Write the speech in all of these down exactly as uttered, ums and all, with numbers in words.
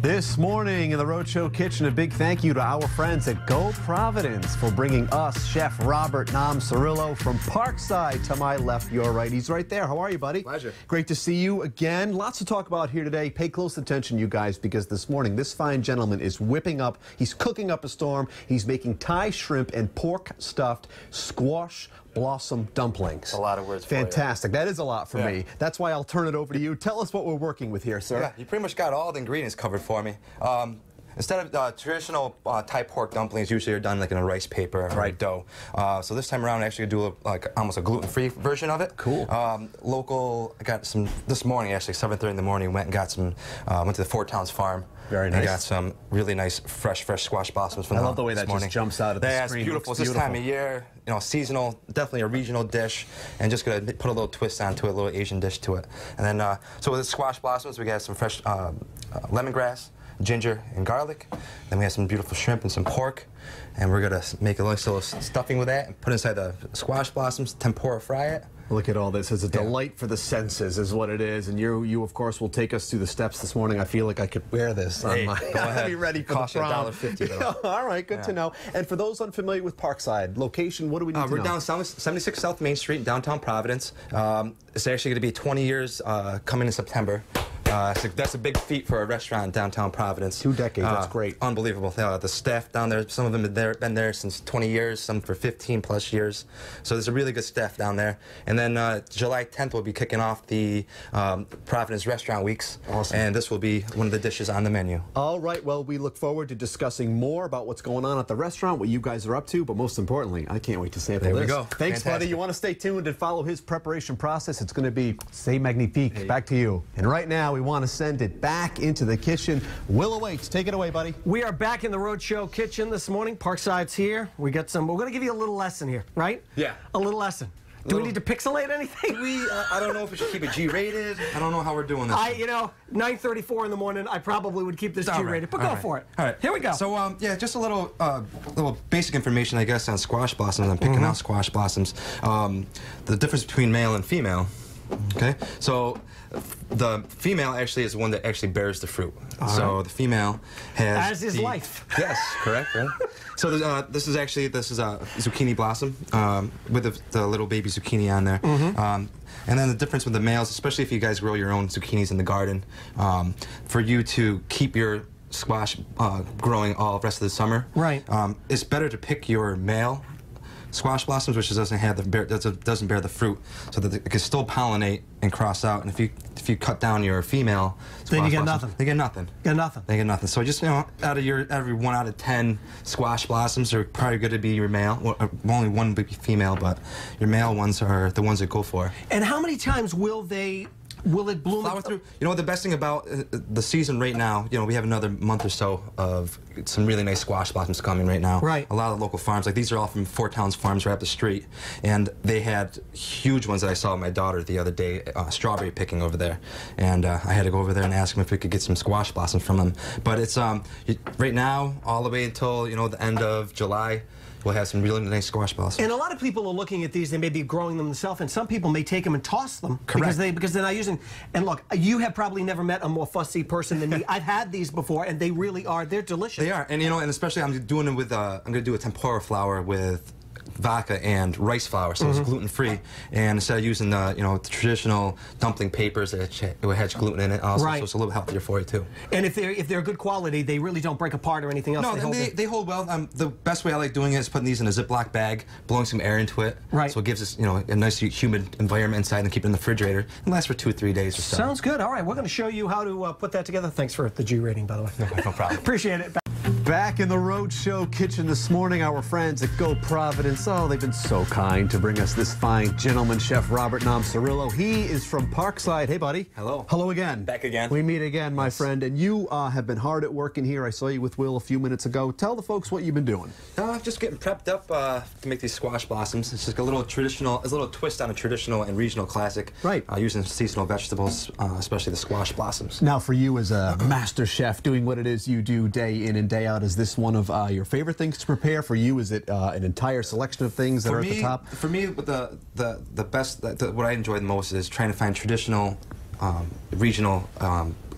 This morning in the Rhode Show kitchen, a big thank you to our friends at Go Providence for bringing us Chef Robert Nam Cirillo from Parkside to my left, your right. He's right there. How are you, buddy? Pleasure. Great to see you again. Lots to talk about here today. Pay close attention, you guys, because this morning this fine gentleman is whipping up, he's cooking up a storm. He's making Thai shrimp and pork stuffed squash blossom dumplings. A lot of words for Fantastic. That is a lot for yeah. me. That's why I'll turn it over to you. Tell us what we're working with here, sir. Yeah, you pretty much got all the ingredients covered for me. Um, Instead of uh, traditional uh, Thai pork dumplings, usually are done like in a rice paper or right. dough. Uh, so this time around, I actually do a, like almost a gluten-free version of it. Cool. Um, local. I got some this morning actually, seven thirty in the morning. Went and got some. Uh, went to the Four Towns Farm. Very nice. And got some really nice fresh, fresh squash blossoms from I the, love the way that morning. just jumps out of the yeah, screen. It's beautiful. It's beautiful. this time of year, you know, seasonal. Definitely a regional dish, and just gonna put a little twist onto it, a little Asian dish to it. And then, uh, so with the squash blossoms, we got some fresh uh, uh, lemongrass, ginger, and garlic. Then we have some beautiful shrimp and some pork, and we're gonna make a nice little stuffing with that and put inside the squash blossoms, tempura fry it. Look at all this. It's a Yeah. delight for the senses is what it is. And you, you of course, will take us through the steps this morning. I feel like I could wear this on Hey, my... go ahead. Be ready for Cost the you prom. a dollar fifty though. All right, good Yeah. to know. And for those unfamiliar with Parkside, location, what do we need Uh, to we're know? down seventy-six South Main Street in downtown Providence. Um, it's actually going to be twenty years uh, coming in September. Uh, so that's a big feat for a restaurant in downtown Providence. Two decades, uh, that's great. Unbelievable. Uh, the staff down there, some of them have been there, been there since twenty years, some for fifteen plus years. So there's a really good staff down there. And then uh, July tenth we'll be kicking off the um, Providence Restaurant Weeks. Awesome. And this will be one of the dishes on the menu. All right, well, we look forward to discussing more about what's going on at the restaurant, what you guys are up to, but most importantly, I can't wait to sample There we this. go. Thanks, Fantastic. buddy. You want to stay tuned and follow his preparation process. It's going to be, c'est magnifique. Hey. Back to you. And right now, we want to send it back into the kitchen. Will awaits. Take it away, buddy. We are back in the Rhode Show kitchen this morning. Parkside's here. We got some. We're going to give you a little lesson here, right? Yeah. A little lesson. Do Little- we need to pixelate anything? We, uh, I don't know if we should keep it G-rated. I don't know how we're doing this. I, you know, nine thirty-four in the morning. I probably would keep this All right, G-rated, but all go right. for it. All right, Here we go. So, um, yeah, just a little, uh, little basic information, I guess, on squash blossoms. I'm picking Mm-hmm. out squash blossoms. Um, the difference between male and female. Okay, so the female actually is the one that actually bears the fruit. All so right. the female has As is the, life. Yes, correct, right? So there's, uh, this is actually this is a zucchini blossom um, with the, the little baby zucchini on there. Mm-hmm. um, and then the difference with the males, especially if you guys grow your own zucchinis in the garden, um, for you to keep your squash uh, growing all the rest of the summer, Right. Um, it's better to pick your male squash blossoms, which doesn't have the bear, doesn't, doesn't bear the fruit, so that it can still pollinate and cross out. And if you if you cut down your female, Then you squash get blossoms, nothing. They get nothing. Got nothing. They get nothing. So just, you know, out of your every one out of ten squash blossoms are probably going to be your male. Well, uh, only one would be female, but your male ones are the ones that go for. And how many times will they? Will it bloom? Flower through. You know what the best thing about uh, the season right now, you know, we have another month or so of some really nice squash blossoms coming right now. Right. A lot of local farms, like these are all from Four Towns Farms right up the street. And they had huge ones that I saw with my daughter the other day, uh, strawberry picking over there. And uh, I had to go over there and ask them if we could get some squash blossoms from them. But it's um, right now, all the way until, you know, the end of July, we'll have some really nice squash blossoms. And a lot of people are looking at these. They may be growing them themselves, and some people may take them and toss them because Correct. they because they're not using. And look, you have probably never met a more fussy person than me. I've had these before, and they really are. They're delicious. They are, and you know, and especially I'm doing it with. Uh, I'm going to do a tempura flour with vodka and rice flour, so Mm-hmm. it's gluten free. And instead of using the, you know, the traditional dumpling papers that has gluten in it, also, Right. so it's a little healthier for you too. And if they're if they're good quality, they really don't break apart or anything else. No, they they, hold they, it. they hold well. Um, the best way I like doing it is putting these in a Ziploc bag, blowing some air into it, Right. so it gives us, you know, a nice humid environment inside, and keep it in the refrigerator. It lasts for two, three days or so. Sounds good. All right, we're going to show you how to uh, put that together. Thanks for the G rating, by the way. No problem. Appreciate it. Back in the Rhode Show kitchen this morning, our friends at Go Providence, oh, they've been so kind to bring us this fine gentleman, Chef Robert Nam Cirillo. He is from Parkside. Hey, buddy. Hello. Hello again. Back again. We meet again, my Yes. friend, and you uh, have been hard at work in here. I saw you with Will a few minutes ago. Tell the folks what you've been doing. Uh, just getting prepped up uh, to make these squash blossoms. It's just a little traditional, it's a little twist on a traditional and regional classic. Right. Uh, using seasonal vegetables, uh, especially the squash blossoms. Now, for you as a master chef, doing what it is you do day in and day out, is this one of uh, your favorite things to prepare? For you, is it uh, an entire selection of things that For are me, at the top? For me, the the the best, the, the, what I enjoy the most is trying to find traditional, um, regional. Um,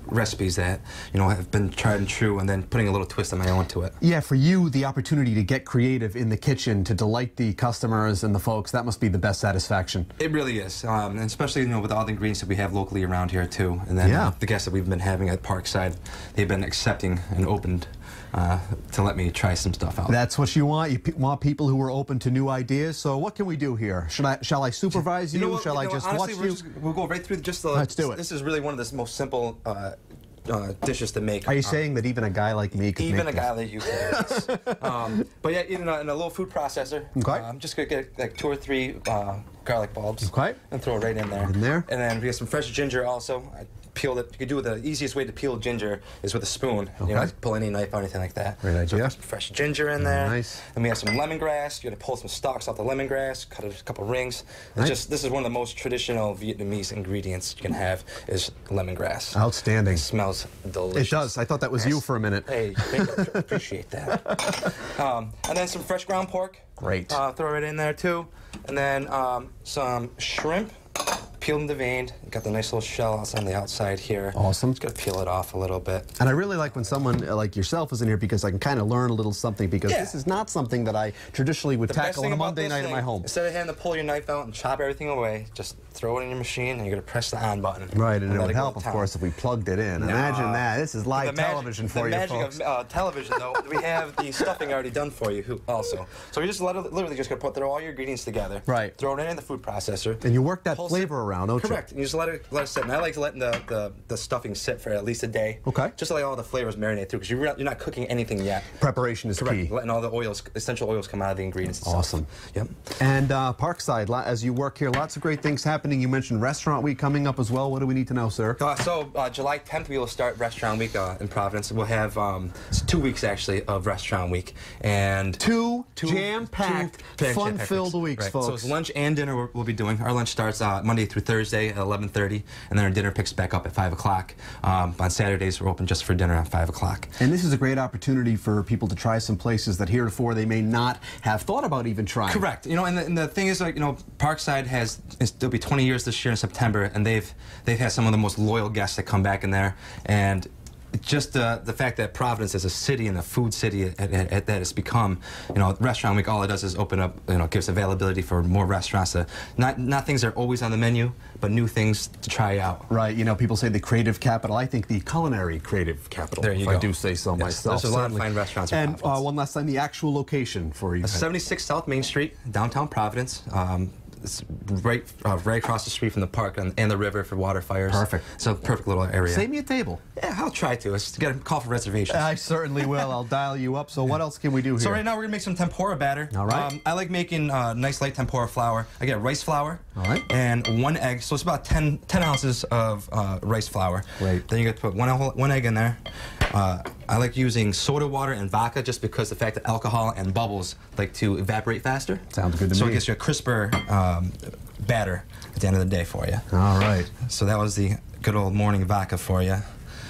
recipes that, you know, have been tried and true, and then putting a little twist of my own to it. Yeah, for you, the opportunity to get creative in the kitchen, to delight the customers and the folks, that must be the best satisfaction. It really is, um, and especially, you know, with all the ingredients that we have locally around here too. And then Yeah. uh, the guests that we've been having at Parkside, they've been accepting and opened uh, to let me try some stuff out. That's what you want. You p want people who are open to new ideas. So what can we do here? Should I? Shall I supervise you? You know what, shall you I know, just honestly, watch we're you? just, we'll go right through just the. Let's do it. This is really one of the most simple uh, uh, dishes to make. Are you um, saying that even a guy like me could Even make a guy like you can do this. um, but yeah, in a, in a little food processor. Okay. Uh, I'm just gonna get like two or three uh, garlic bulbs. Okay. And throw it right in there. In there. And then we get some fresh ginger also. I peeled it. You could do it. The easiest way to peel ginger is with a spoon. Okay. You know, pull any knife or anything like that. Great idea. So some fresh ginger in there. Nice. And we have some lemongrass. You're gonna pull some stalks off the lemongrass. Cut it a couple rings. It's Nice. just this is one of the most traditional Vietnamese ingredients you can have is lemongrass. Outstanding. It smells delicious. It does. I thought that was you for a minute. Hey, thank you. Appreciate that. Um, and then some fresh ground pork. Great. Uh, throw it in there too. And then um, some shrimp, peeled and deveined. Got the nice little shell on the outside here. Awesome. Just gotta peel it off a little bit. And I really like when someone uh, like yourself is in here because I can kind of learn a little something because Yeah. this is not something that I traditionally would The best tackle thing on a about Monday this night at thing, my home. Instead of having to pull your knife out and chop everything away, just throw it in your machine and you're gonna press the on button. Right, and it let would go help, to of town. course, if we plugged it in. Nah. Imagine that. This is live The magic- television for the you magic folks. of uh, television, though, we have the stuffing already done for you, who also. So we just let it, literally just gonna put throw all your ingredients together. Right. Throw it in the food processor. And you work that Pulse flavor it. around, don't you? Correct. And you just let it let it sit. And I like letting the, the, the stuffing sit for at least a day. Okay. Just to let all the flavors marinate through, because you're, you're not cooking anything yet. Preparation is Correct. key. Letting all the oils, essential oils, come out of the ingredients. itself. Awesome. Yep. And uh, Parkside, lo- as you work here, lots of great things happening. You mentioned Restaurant Week coming up as well. What do we need to know, sir? Uh, so uh, July tenth we will start Restaurant Week uh, in Providence. We'll have um, it's two weeks actually of Restaurant Week and Two, two jam-packed, two jam-packed fun-filled weeks, Right. folks. So it's lunch and dinner we'll, we'll be doing. Our lunch starts uh, Monday through Thursday at eleven thirty, and then our dinner picks back up at five o'clock. Um, on Saturdays we're open just for dinner at five o'clock. And this is a great opportunity for people to try some places that heretofore they may not have thought about even trying. Correct. You know, and the, and the thing is, like, you know, Parkside has it's, it'll be twenty years this year in September, and they've they've had some of the most loyal guests that come back in there, and just uh, the fact that Providence is a city and a food city at, at, at that it's become, you know, Restaurant Week, all it does is open up, you know, gives availability for more restaurants. To, not not things that are always on the menu, but new things to try out. Right. You know, people say the creative capital. I think the culinary creative capital, There you if go. I do say so Yes, myself. there's a lot of certainly. fine restaurants in And uh, Providence. one last time, the actual location for you. seventy-six South Main Street, downtown Providence. Um, it's right, uh, right across the street from the park and, and the river for water fires. Perfect. It's a perfect little area. Save me a table. Yeah, I'll try to. It's to get a call for reservations. I certainly will. I'll dial you up. So what else can we do here? So right now we're gonna make some tempura batter. All right. Um, I like making uh, nice light tempura flour. I get rice flour. All right. And one egg. So it's about ten, ten ounces of uh, rice flour. Great. Then you get to put one one egg in there. Uh, I like using soda water and vodka just because the fact that alcohol and bubbles like to evaporate faster. Sounds good to so me. it gets you a crisper um, batter at the end of the day for you. All right. So that was the good old morning vodka for you.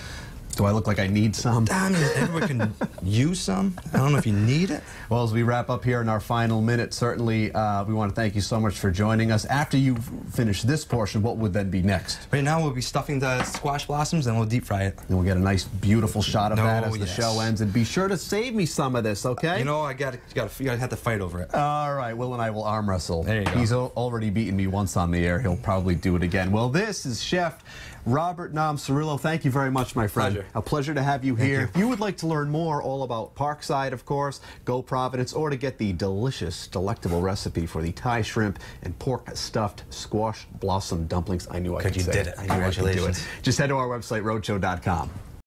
Do I look like I need some? I mean, everyone can use some. I don't know if you need it. Well, as we wrap up here in our final minute, certainly uh, we want to thank you so much for joining us. After you finish this portion, what would then be next? Right now we'll be stuffing the squash blossoms and we'll deep fry it. And we'll get a nice, beautiful shot of No, that as the yes. show ends. And be sure to save me some of this, okay? You know, I got to, you got to, you got to have to fight over it. All right, Will and I will arm wrestle. There you go. He's al already beaten me once on the air. He'll probably do it again. Well, this is Chef Robert Nam Cirillo. Thank you very much, my friend. Pleasure. A pleasure to have you Thank here. you. If you would like to learn more all about Parkside, of course, go Providence, or to get the delicious, delectable recipe for the Thai shrimp and pork stuffed squash blossom dumplings, I knew I Good, could you say did it. I knew I could do it. Congratulations. Just head to our website, road show dot com.